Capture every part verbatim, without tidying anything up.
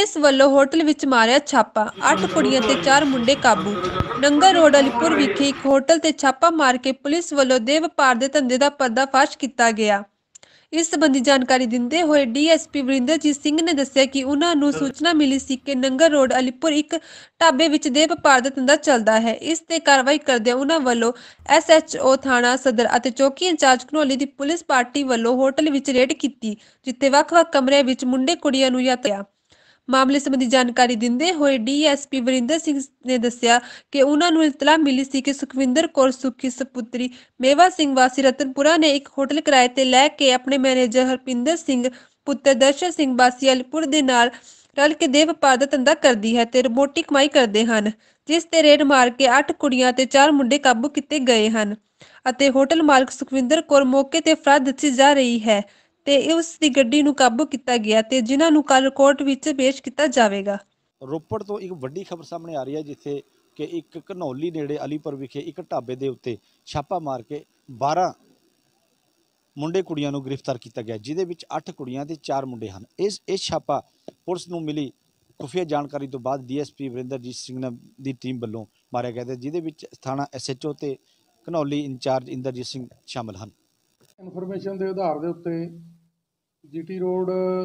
Police ਵੱਲੋਂ hotel विच मारिया छापा, अठ कुड़ियां ते चार मुंडे काबू। नंगल रोड अलीपुर विखे एक होटल ते छापा मार के पुलिस ਵੱਲੋਂ देह व्यापार दे धंधे दा पर्दाफाश किया गया। इस संबंधी जानकारी दिंदे होए D S P Varinderjit Singh ने दस्सिया कि उन्हां नूं सूचना मिली सी कि नंगल रोड अलीपुर एक ढाबे विच देह व्यापार दा धंधा चलदा है। इस ते कार्रवाई करदे उन्हां ਵੱਲੋਂ एस एच ओ थाणा सदर अते चौकी इंचार्ज घनौली दी पुलिस पार्टी ਵੱਲੋਂ होटल विच रेड कीती, जिथे ਵੱਖ-ਵੱਖ कमरिਆਂ विच मुंडे कुड़ियां नूं यात्रा मामले संबंधी जानकारी दिंदे होए D S P Varinder Singh ने दस्सिया कि उन्हां नूं इतला मिली सी कि सुखविंदर कौर सुखी सपुत्री मेवा सिंह वासी रतनपुरा ने एक होटल किराए ते लै के अपने मैनेजर हरपिंदर सिंह पुत्र दर्शन सिंह वासी अलीपुर दे नाल रल के देह व्यापार दा धंधा करदी है ते मोटी कमाई करदे हन, जिस ते रेड मार के अठ कुड़ियां ते चार मुंडे काबू कीते गए हन ਅਤੇ होटल मालिक सुखविंदर कौर मौके ते फरार दस्सी जा रही है ਤੇ ਉਸ ਦੀ ਗੱਡੀ ਨੂੰ ਕਾਬੂ ਕੀਤਾ ਗਿਆ ਤੇ ਜਿਨ੍ਹਾਂ ਨੂੰ ਕੱਲ ਕੋਰਟ ਵਿੱਚ ਪੇਸ਼ ਕੀਤਾ ਜਾਵੇਗਾ। ਰੋਪੜ ਤੋਂ ਇੱਕ ਵੱਡੀ ਖਬਰ ਸਾਹਮਣੇ ਆ ਰਹੀ ਹੈ, ਜਿੱਥੇ ਕਿ ਇੱਕ ਘਨੌਲੀ ਨੇੜੇ ਅਲੀਪੁਰ ਵਿਖੇ ਇੱਕ ਢਾਬੇ ਦੇ ਉੱਤੇ ਛਾਪਾ ਮਾਰ ਕੇ ਬਾਰਾਂ ਮੁੰਡੇ ਕੁੜੀਆਂ ਨੂੰ ਗ੍ਰਿਫਤਾਰ ਕੀਤਾ ਗਿਆ, ਜਿਹਦੇ ਵਿੱਚ ਅੱਠ ਕੁੜੀਆਂ ਤੇ ਚਾਰ ਮੁੰਡੇ ਹਨ। ਇਸ ਇਸ ਛਾਪਾ ਪੁਲਿਸ ਨੂੰ ਮਿਲੀ ਖੁਫੀਆ ਜਾਣਕਾਰੀ ਤੋਂ ਬਾਅਦ D S P Varinderjit Singh ਦੀ ਟੀਮ ਵੱਲੋਂ ਮਾਰਿਆ ਗਿਆ, ਜਿਹਦੇ ਵਿੱਚ ਥਾਣਾ ਐਸ ਐਚ ਓ ਤੇ ਘਨੌਲੀ ਇੰਚਾਰਜ ਇੰਦਰਜੀਤ ਸਿੰਘ ਸ਼ਾਮਲ ਹਨ। ਇਨਫੋਰਮੇਸ਼ਨ ਦੇ ਆਧਾਰ ਦੇ ਉੱਤੇ ਜੀ ਟੀ ਰੋਡ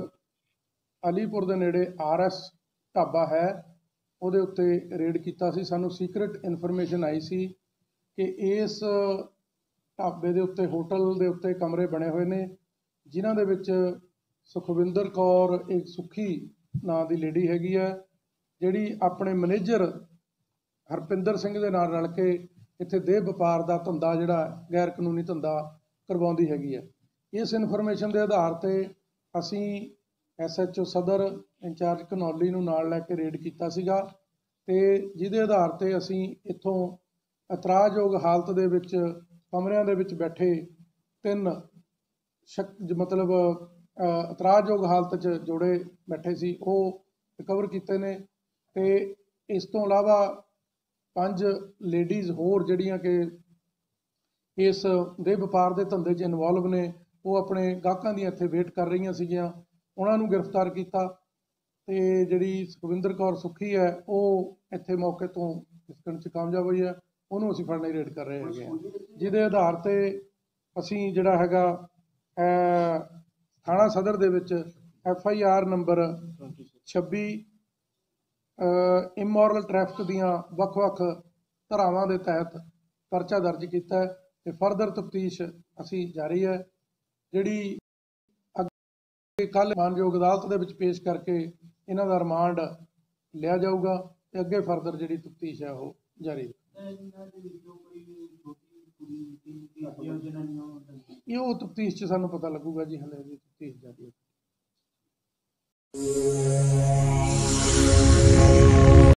ਅਲੀਪੁਰ ਦੇ ਨੇੜੇ ਆਰ ਐਸ ਢਾਬਾ ਹੈ, ਉਹਦੇ ਉੱਤੇ ਰੇਡ ਕੀਤਾ ਸੀ। ਸਾਨੂੰ ਸੀਕਰਟ ਇਨਫੋਰਮੇਸ਼ਨ ਆਈ ਸੀ ਕਿ ਇਸ ਢਾਬੇ ਦੇ ਉੱਤੇ ਹੋਟਲ ਦੇ ਉੱਤੇ ਕਮਰੇ ਬਣੇ ਹੋਏ ਨੇ, ਜਿਨ੍ਹਾਂ ਦੇ ਵਿੱਚ ਸੁਖਵਿੰਦਰ ਕੌਰ ਇੱਕ ਸੁੱਖੀ ਨਾਂ ਦੀ ਲੇਡੀ ਹੈਗੀ ਹੈ, ਜਿਹੜੀ ਆਪਣੇ ਮੈਨੇਜਰ ਹਰਪਿੰਦਰ ਸਿੰਘ ਦੇ ਨਾਲ ਰਲ ਕੇ ਇੱਥੇ ਦੇਹ ਵਪਾਰ ਦਾ ਧੰਦਾ ਜਿਹੜਾ ਗੈਰ ਕਾਨੂੰਨੀ ਧੰਦਾ ਕਰਵਾਉਂਦੀ ਹੈਗੀ ਹੈ। ਇਸ ਇਨਫੋਰਮੇਸ਼ਨ ਦੇ ਆਧਾਰ 'ਤੇ ਅਸੀਂ ਐਸ ਐਚ ਓ ਸਦਰ ਇੰਚਾਰਜ ਘਨੌਲੀ ਨੂੰ ਨਾਲ ਲੈ ਕੇ ਰੇਡ ਕੀਤਾ ਸੀਗਾ, ਅਤੇ ਜਿਹਦੇ ਆਧਾਰ 'ਤੇ ਅਸੀਂ ਇੱਥੋਂ ਇਤਰਾਜ਼ਯੋਗ ਹਾਲਤ ਦੇ ਵਿੱਚ ਕਮਰਿਆਂ ਦੇ ਵਿੱਚ ਬੈਠੇ ਤਿੰਨ ਸ਼ਕ ਮਤਲਬ ਇਤਰਾਜ਼ਯੋਗ ਹਾਲਤ 'ਚ ਜੋੜੇ ਬੈਠੇ ਸੀ, ਉਹ ਰਿਕਵਰ ਕੀਤੇ ਨੇ। ਅਤੇ ਇਸ ਤੋਂ ਇਲਾਵਾ ਪੰਜ ਲੇਡੀਜ਼ ਹੋਰ ਜਿਹੜੀਆਂ ਕਿ ਇਸ ਦੇਹ ਵਪਾਰ ਦੇ ਧੰਦੇ 'ਚ ਇਨਵੋਲਵ ਨੇ, ਉਹ ਆਪਣੇ ਗਾਹਕਾਂ ਦੀਆਂ ਇੱਥੇ ਵੇਟ ਕਰ ਰਹੀਆਂ ਸੀਗੀਆਂ, ਉਹਨਾਂ ਨੂੰ ਗ੍ਰਿਫਤਾਰ ਕੀਤਾ। ਅਤੇ ਜਿਹੜੀ ਸੁਖਵਿੰਦਰ ਕੌਰ ਸੁੱਖੀ ਹੈ, ਉਹ ਇੱਥੇ ਮੌਕੇ ਤੋਂ ਨਿਕਲਣ 'ਚ ਕਾਮਯਾਬ ਹੋਈ ਹੈ, ਉਹਨੂੰ ਅਸੀਂ ਫੜਨ ਦੀ ਰੇਡ ਕਰ ਰਹੇ ਹੈਗੇ ਹਾਂ, ਜਿਹਦੇ ਆਧਾਰ 'ਤੇ ਅਸੀਂ ਜਿਹੜਾ ਹੈਗਾ ਥਾਣਾ ਸਦਰ ਦੇ ਵਿੱਚ ਐਫ ਆਈ ਆਰ ਨੰਬਰ ਛੱਬੀ ਇਮੋਰਲ ਟ੍ਰੈਫਿਕ ਦੀਆਂ ਵੱਖ-ਵੱਖ ਧਾਰਾਵਾਂ ਦੇ ਤਹਿਤ ਪਰਚਾ ਦਰਜ ਕੀਤਾ ਹੈ, ਅਤੇ ਫਰਦਰ ਤਫਤੀਸ਼ ਅਸੀਂ ਜਾਰੀ ਹੈ, ਜਿਹੜੀ ਅੱਗੇ ਕੱਲ੍ਹ ਮਾਨਯੋਗ ਅਦਾਲਤ ਦੇ ਵਿੱਚ ਪੇਸ਼ ਕਰਕੇ ਇਹਨਾਂ ਦਾ ਰਿਮਾਂਡ ਲਿਆ ਜਾਊਗਾ, ਅਤੇ ਅੱਗੇ ਫਰਦਰ ਜਿਹੜੀ ਤਫਤੀਸ਼ ਹੈ ਉਹ ਜਾਰੀ ਹੈ। ਇਹ ਉਹ ਤਫਤੀਸ਼ 'ਚ ਸਾਨੂੰ ਪਤਾ ਲੱਗੂਗਾ ਜੀ, ਹਾਲੇ ਵੀ ਤਫਤੀਸ਼ ਜਾਰੀ ਹੈ।